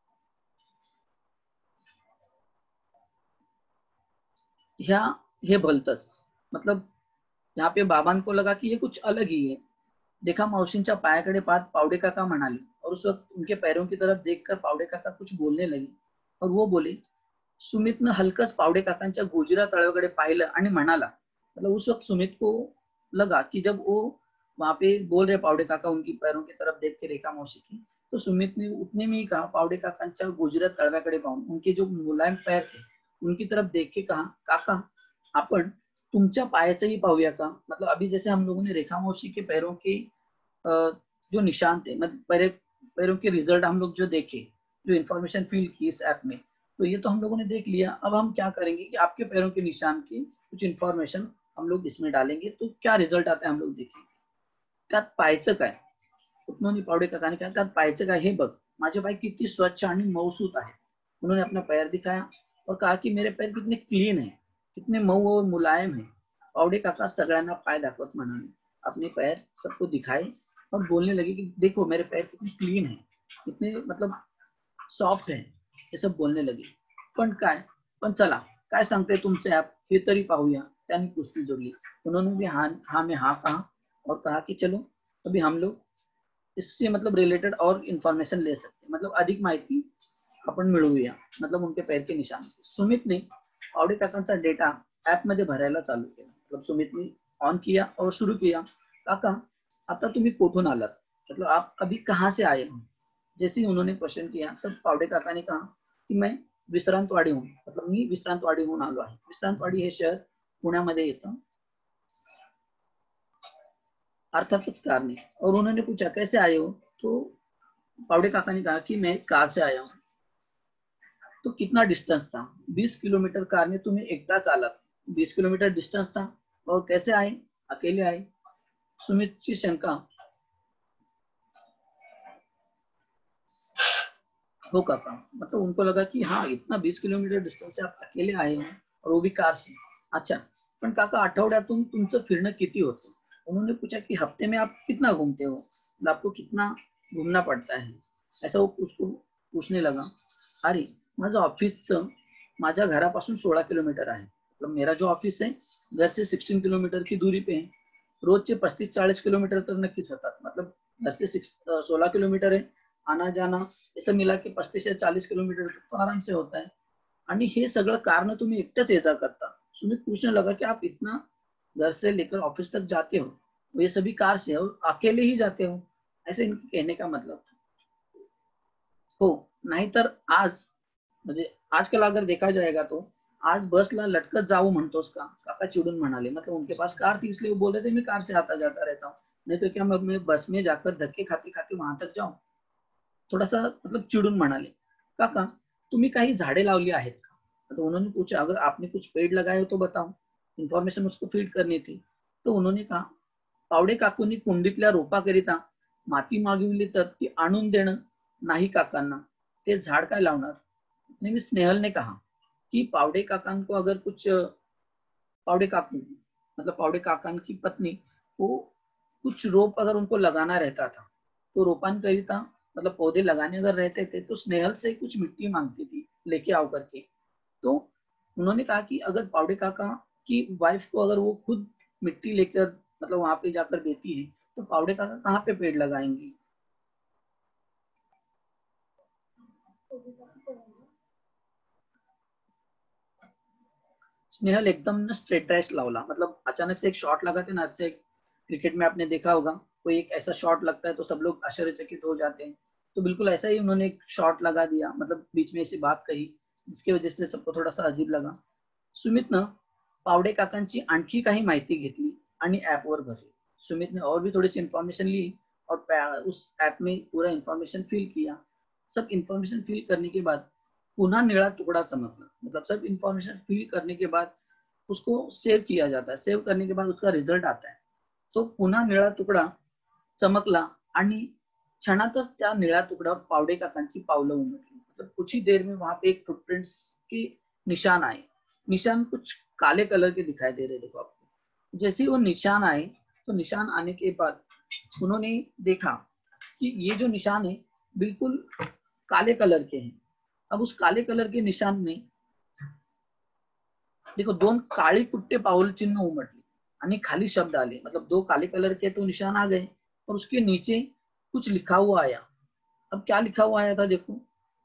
ह्या हे भलतच, मतलब यहाँ पे बाबान को लगा कि ये कुछ अलग ही है। देखा मावशींच्या पायाकडे पाहत पावडे काका म्हणाले, और उस वक्त उनके पैरों की तरफ देखकर पावडे काका कुछ बोलने लगे और वो बोले। सुमितनं हलकच पावडे काकांच्या गोजिरा तळव्याकडे पाहिलं आणि म्हणाला, मतलब उस वक्त सुमित को लगा कि जब वो वहां पे बोल रहे पावडे काका उनकी पैरों की तरफ देख के रेखा मौसी की, तो सुमित ने उतने में ही कहा, पावडे काकांच्या गोजिरा तळव्याकडे पाहून उनके जो मुलायम पैर थे उनकी तरफ देख के कहा, काका आपण तुमच्या पायाचंही पाहूया का? मतलब अभी जैसे हम लोगों ने रेखा मौसी के पैरों के जो निशान थे, मतलब पैरों के रिजल्ट हम लोग जो देखे, जो इन्फॉर्मेशन फील की इस ऐप में, तो ये तो हम लोगों ने देख लिया। अब हम क्या करेंगे कि आपके पैरों के निशान की कुछ इन्फॉर्मेशन हम लोग इसमें डालेंगे, तो क्या रिजल्ट आता है हम लोग देखेंगे। त्यात पाहायचं काय, उन्होंने पावडे काकाने कहा, त्यात पाहायचं काय हे बघ, माझे पाय किती स्वच्छ आणि मऊसूत आहे। उन्होंने अपना पैर दिखाया और कहा कि मेरे पैर कितने क्लीन है, कितने मऊ और मुलायम है। पावडे काका सगळ्यांना पाय दाखवत म्हणाले, अपने पैर सबको दिखाए और बोलने लगे कि देखो मेरे पैर कितने क्लीन है, कितने मतलब सॉफ्ट है, हे सब बोलने लगे। पण काय, पण चला काय सांगते तुमचे ऍप हे तरी पाहूया। त्यांनी कुस्ती जोडली, उन्होंने भी हाँ में हाँ कहा और कहा कि चलो अभी हम लोग इससे मतलब रिलेटेड और इन्फॉर्मेशन ले सकते, मतलब अधिक माहिती आपण मिळवूया, मतलब उनके पैर के निशान। सुमितने पावडे काकांचा डेटा ऐप मध्ये भरायला चालू केला, मतलब सुमितने ऑन किया और शुरू किया, काका आता तुम्ही कुठून आलात, मतलब आप अभी कहाँ से आए हो। जैसे ही उन्होंने क्वेश्चन किया तब पावडे काका ने कहा कि मैं विश्रांतवाडी हूँ, मतलब मी विश्रांतवाडीहून आलो आहे। विश्रांतवाडी हे शहर पुण्यामध्ये येतं, अर्थातच कार ने। और उन्होंने पूछा कैसे आए हो, तो पावडे काका ने कहा कि मैं कार से आया हूँ। तो कितना डिस्टेंस था, 20 किलोमीटर कार ने तुम्हें एकटा चालत, 20 किलोमीटर डिस्टेंस था, और कैसे आए, अकेले आए। सुमित की शंका, हो काका, मतलब उनको लगा कि हाँ इतना 20 किलोमीटर डिस्टेंस से आप अकेले आए हैं और वो भी कार से। अच्छा, पण काका आठवड्यातून तुमचं फिरणं किती होतं। उन्होंने पूछा कि हफ्ते में आप कितना घूमते हो, मतलब आपको कितना घूमना पड़ता है, ऐसा वो उसको पूछने लगा। अरे माझं ऑफिसचं माझ्या घरापासून 16 किलोमीटर आहे, मतलब मेरा जो ऑफिस है घर से 16 किलोमीटर की दूरी पे है। रोजचे 35-40 किलोमीटर तर नक्कीच होतात, मतलब घर से 16 किलोमीटर है, आना जाना ये सब मिला के 35 से 40 किलोमीटर तो आराम से होता है। आणि हे सगळं कारण तुम्ही एकटेच ये जा करता। सुमित पूछने लगा कि आप इतना घर से लेकर ऑफिस तक जाते हो, तो ये सभी कार से हो, अकेले ही जाते हो, ऐसे इनके कहने का मतलब था। हो, नाहीतर आज म्हणजे आजकल अगर देखा जाएगा तो आज बसला लटकत जाऊ म्हणतोस का, काका चिड़ून म्हणाले। मतलब उनके पास कार थी इसलिए वो बोल रहे थे मैं कार से आता जाता रहता हूँ, नहीं तो क्या मैं बस में जाकर धक्के खाते खाते वहां तक जाऊं। थोड़ा सा मतलब चिड़ून म्हणाले, काका तुम्ही काही झाडे लावली आहेत का। तो उन्होंने पूछा अगर आपने कुछ पेड़ लगाए हो तो बताओ, इन्फॉर्मेशन उसको फीड करनी थी। तो उन्होंने कहा, पावडे काकूंनी कुंडीतल्या रोपाकरिता माती मागविली तर ती आणून देणं नाही काकांना, ते झाड काय लावणार। नेहमी स्नेहल ने कहा कि पावडे काकान को अगर कुछ, पावडे काकू मतलब पावडे काकान की पत्नी को कुछ रोप अगर उनको लगाना रहता था, तो रोपांकरिता मतलब पौधे लगाने अगर रहते थे तो स्नेहल से कुछ मिट्टी मांगती थी लेके आओ करके। तो उन्होंने कहा कि अगर पावडे काका की वाइफ को अगर वो खुद मिट्टी लेकर मतलब वहां पे जाकर देती है तो पावड़े काका कहाँ पे पेड़ लगाएंगी? स्नेहल एकदम ना स्ट्रेट ड्रेस लावला, मतलब अचानक से एक शॉट लगाते ना, अच्छा एक क्रिकेट में आपने देखा होगा कोई एक ऐसा शॉट लगता है तो सब लोग आश्चर्यचकित हो जाते हैं, तो बिल्कुल ऐसा ही उन्होंने एक शॉट लगा दिया, मतलब बीच में ऐसी बात कही जिसकी वजह से सबको थोडासा अजीब लगा. सुमितनं पावडे काकांची आणखी काही माहिती घेतली आणि ऍपवर भरली. सुमित ने और भी थोड़ी सी इन्फॉर्मेशन ली और उस ऐप में पूरा इन्फॉर्मेशन फिल किया. सब इन्फॉर्मेशन फिल करने के बाद पुनः नीला टुकड़ा चमकला, मतलब सब इन्फॉर्मेशन फिल करने के बाद उसको सेव किया जाता है, सेव करने के बाद उसका रिजल्ट आता है. तो पुन्हा निळा तुकडा चमकला आणि क्षणातच त्या निळ्या तुकड्यावर पावडे काकांची पावलं उमटली. मतलब कुछ ही देर में वहां पे एक फुटप्रिंट्स की निशान आए. निशान कुछ काले कलर के दिखाई दे रहे, देखो आपको. जैसे ही वो निशान आए तो निशान आने के बाद उन्होंने देखा कि ये जो निशान है बिल्कुल काले कलर के हैं. अब उस काले कलर के निशान में देखो दोन काळी कुट्टे पाऊल चिन्ह उमटले आणि खाली शब्द आले, मतलब दो काले कलर के तो निशान आ गए और उसके नीचे कुछ लिखा हुआ आया. अब क्या लिखा हुआ आया था देखो.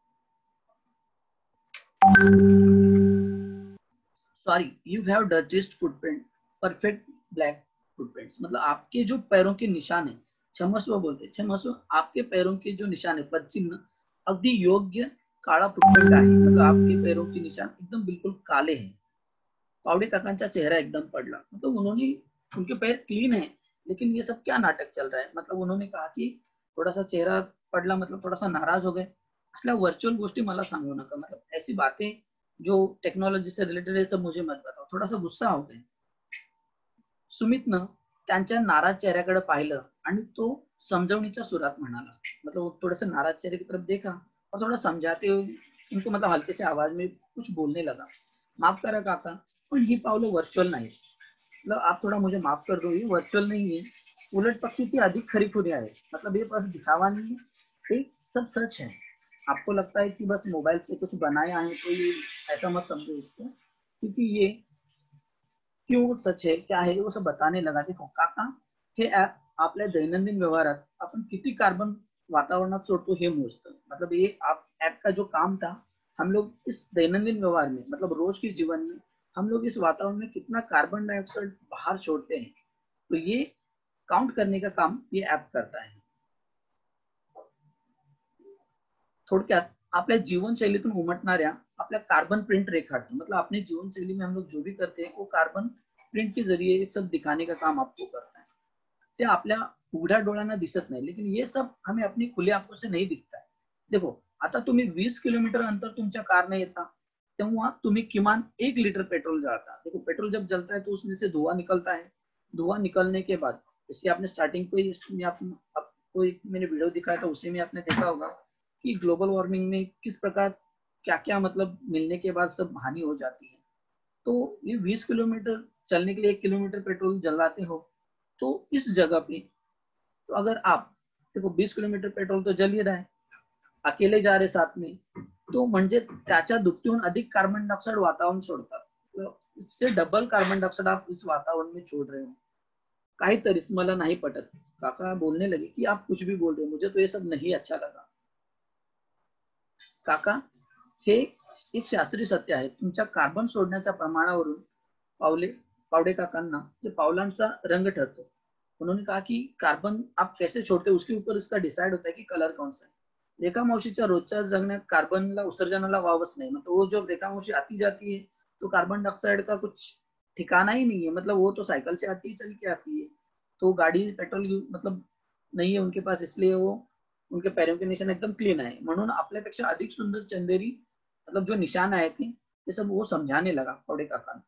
Sorry, you have dirtiest footprint, perfect black footprints. मतलब आपके जो पैरों के निशान है, क्षमस्व बोलते, क्षमस्व, आपके पैरों के जो निशान है, पद चिन्ह अगदी योग्य काळा फुटप्रिंट आहे. मतलब आपके पैरों के निशान एकदम बिल्कुल काले हैं. पावड़े काकांचा चेहरा एकदम पडला, मतलब उन्होंने, उनके पैर क्लीन है लेकिन ये सब क्या नाटक चल रहा है. मतलब उन्होंने कहा कि थोड़ा सा चेहरा पडला, मतलब थोड़ा सा नाराज हो गए. असल्या वर्चुअल गोष्टी मला सांगू नका, मतलब ऐसी बातें जो टेक्नॉलॉजी से रिलेटेड है सब मुझे मत बताओ. थोडासा गुस्सा हो गए. सुमितनं त्यांच्या नाराज चेहऱ्याकडे पाहिलं आणि तो समजवणीच्या सुरात म्हणाला, मतलब थोड़ा सा नाराज चेहरे की तरफ देखा और थोड़ा समझाते हुए उनको मतलब हल्के से आवाज में कुछ बोलने लगा. माफ करा काका, पण ही पावलं वर्चुअल नाही. मतलब आप थोड़ा मुझे माफ कर दो, ये वर्चुअल नहीं है, उलट पक्षी की अधिक खरी खुरी आहे. मतलब ये बस दिखावा नहीं है, ये सब सच है. आपको लगता है कि बस मोबाइल से कुछ बनाया है तो ये ऐसा मत समझो इसको, क्योंकि ये क्यों सच है क्या है वो सब बताने लगा. देखो काका, हे ऍप आपल्या दैनंदिन व्यवहारात आपण किती कार्बन वातावरणात सोडतो हे मोजतं. मतलब ये आप ऐप का जो काम था, हम लोग इस दैनंदिन व्यवहार में, मतलब रोज के जीवन में हम लोग इस वातावरण में कितना कार्बन डाइऑक्साइड बाहर छोड़ते हैं, तो ये काउंट करने का काम ये ऐप करता है. थोडक्यात आपल्या जीवनशैलीतून उमटणाऱ्या आपल्या कार्बन प्रिंट रेखाटतो. मतलब अपने जीवनशैली में हम लोग जो भी करते हैं वो कार्बन प्रिंट के जरिए सब दिखाने का काम आपको करता है. ते आपल्या उघड्या डोळ्यांना दिसत नाही, लेकिन ये सब हमें अपनी खुली आंखों से नहीं दिखता है. देखो आता तुम्ही 20 किलोमीटर अंतर तुमच्या कारने येता तेव्हा तुम्ही किमान 1 लीटर पेट्रोल जलाता. देखो पेट्रोल जब जलता है तो उसमें से धुआं निकलता है. धुआं निकलने के बाद, जैसे आपने स्टार्टिंग में आपको एक मैंने वीडियो दिखाया था, उसी में आपने देखा होगा कि ग्लोबल वार्मिंग में किस प्रकार क्या क्या मतलब मिलने के बाद सब हानि हो जाती है. तो ये 20 किलोमीटर चलने के लिए 1 किलोमीटर पेट्रोल जलाते हो, तो इस जगह पे तो अगर आप देखो 20 किलोमीटर पेट्रोल तो जल ही रहा है, अकेले जा रहे साथ में, तो म्हणजे त्याच्या दुपटीहून अधिक कार्बन डाइऑक्साइड वातावरण सोडतात. तो इससे डबल कार्बन डाइऑक्साइड आप इस वातावरण में छोड़ रहे हो. काहीतरी मला नाही पटत. काका बोलने लगे कि आप कुछ भी बोल रहे हो, मुझे तो ये सब नहीं अच्छा लगा. काका, हे एक शास्त्रीय सत्य आहे. तुमच्या कार्बन सोडण्याच्या प्रमाणावरून पावडे काकांना जे पावलांचा रंग ठरतो. उन्होंने कहा कि कार्बन आप कैसे छोड़ते हो उसके ऊपर इसका डिसाइड होता है कि कलर कौन सा है. रेखा मावशीच्या रोजच्या जगण्यात कार्बनला उत्सर्जनाला वावच नाही. मतलब वो जब रेखा मावशी आती जाती है तो कार्बन डाइऑक्साइड का कुछ ठिकाना ही नहीं है. मतलब वो तो साइकिल से आती है, चल के आती है, तो गाड़ी पेट्रोल मतलब नहीं है उनके पास, इसलिए वो उनके पैरों के निशान एकदम क्लीन आहे. म्हणून आपल्यापेक्षा अधिक सुंदर चंदेरी, मतलब जो निशान आए थे ये सब वो समझाने लगा पावडे काका.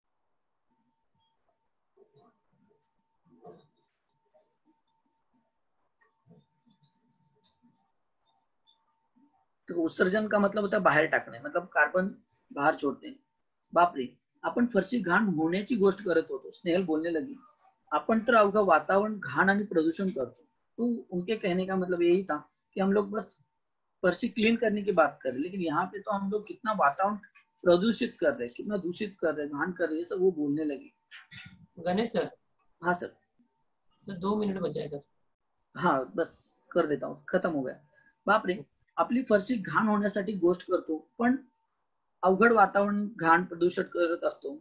तो उत्सर्जन का मतलब होता है बाहेर टाकणे, मतलब कार्बन बाहर छोड़ते हैं. बापरे, आपण फरशी घाण होण्याची गोष्ट करत होतो. स्नेहल बोलने लगी, आपण तर अवघं वातावरण घाण आणि प्रदूषण करतो. तो उनके कहने का मतलब यही था कि हम लोग बस फर्शी क्लीन करने की बात कर रहे हैं, लेकिन यहाँ पे तो हम लोग कितना वातावरण प्रदूषित कर रहे हैं, कितना दूषित कर रहे हैं, घाण कर रहे हैं, सब वो बोलने लगे. गणेश सर, हाँ सर. सर 2 मिनिट बचा है सर. हा बस कर देता हूँ, खत्म हो गया. बापरे, आपली फरशी घाण होण्यासाठी गोष्ट करतो, पण अवघड वातावरण घाण प्रदूषित करत असतो.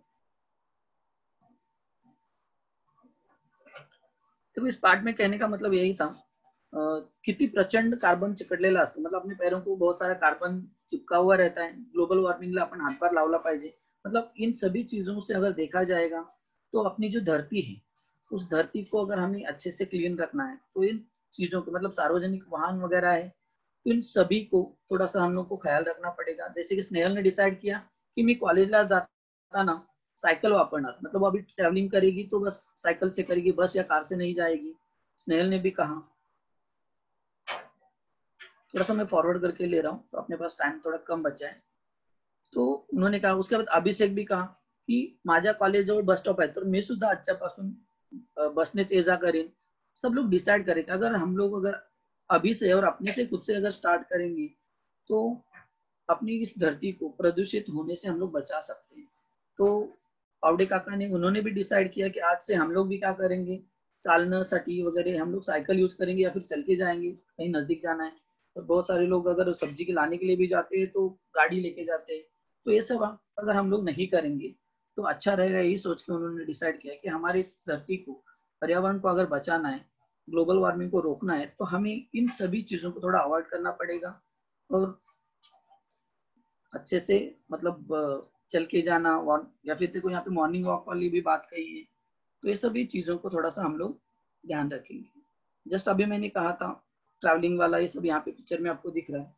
तो इस पार्ट में कहने का मतलब यही था, कितनी प्रचंड कार्बन चिकटलेला असतो, मतलब अपने पैरों को बहुत सारा कार्बन चिपका हुआ रहता है. ग्लोबल वॉर्मिंगला आपण हातभार लावला पाहिजे. मतलब इन सभी चीजों से अगर देखा जाएगा तो अपनी जो धरती है उस धरती को अगर हमें अच्छे से क्लीन रखना है तो इन चीजों को, मतलब सार्वजनिक वाहन वगैरह है, तो इन सभी को थोड़ा सा हम लोग को ख्याल रखना पड़ेगा. जैसे कि स्नेहल ने डिसाइड किया कि मी कॉलेजला जाताना सायकल वापरणार, मतलब अभी ट्रैवलिंग करेगी तो बस साइकिल से करेगी, बस या कार से नहीं जाएगी. स्नेहल ने भी कहा, थोड़ा सा मैं फॉरवर्ड करके ले रहा हूँ तो अपने पास टाइम थोड़ा कम बचा है. तो उन्होंने कहा, उसके बाद अभिषेक भी कहा की माझ्या कॉलेज जवळ बस स्टॉप आहे तर मी सुद्धा आजच्यापासून बसनेच ये जा करेन. सब लोग डिसाइड करें कि अगर हम लोग अगर अभी से और अपने से खुद से अगर स्टार्ट करेंगे तो अपनी इस धरती को प्रदूषित होने से हम लोग बचा सकते हैं. तो पावडे काका ने, उन्होंने भी डिसाइड किया कि आज से हम लोग भी क्या करेंगे, चालण्यासाठी वगैरह हम लोग साइकिल यूज करेंगे या फिर चल के जाएंगे, कहीं नजदीक जाना है. तो बहुत सारे लोग अगर सब्जी के लाने के लिए भी जाते हैं तो गाड़ी लेके जाते हैं. तो ये सब अगर हम लोग नहीं करेंगे तो अच्छा रहेगा. यही सोच के उन्होंने डिसाइड किया कि हमारी इस धरती को, पर्यावरण को अगर बचाना है, ग्लोबल वार्मिंग को रोकना है, तो हमें इन सभी चीजों को थोड़ा अवॉइड करना पड़ेगा. और अच्छे से, मतलब चल के जाना, या फिर देखो यहाँ पे मॉर्निंग वॉक वाली भी बात कही है. तो ये सभी चीजों को थोड़ा सा हम लोग ध्यान रखेंगे. जस्ट अभी मैंने कहा था ट्रैवलिंग वाला, ये सब यहाँ पे पिक्चर में आपको दिख रहा है.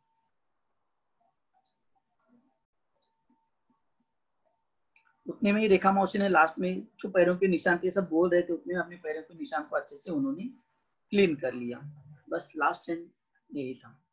उतने में ही रेखा मौसी ने लास्ट में जो पैरों के निशान थे सब बोल रहे थे, उतने में अपने पैरों के निशान को अच्छे से उन्होंने क्लीन कर लिया. बस लास्ट एंड यही था.